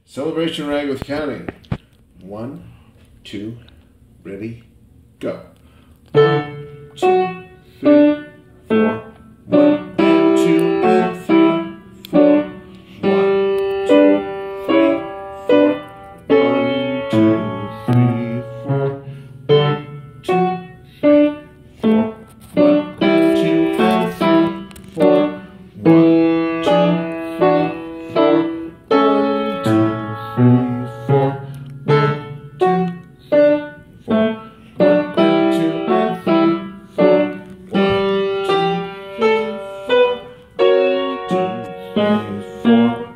Celebration rag with counting. 1, 2, ready, go. 1, 2, 3, 4. 1 and 2 and 3, 4. 1, 2, 3, 4. 1, 2, 3, 4. 1, 2, 3, 4. 1 and 2 and 3, 4. 1, 2, 3, 4. 1, 2, 3, 4. 1, 2, 3, 4. 1 and 2 and 3, 4. 1, 2, 3, 4. 1, 2, 3, 4.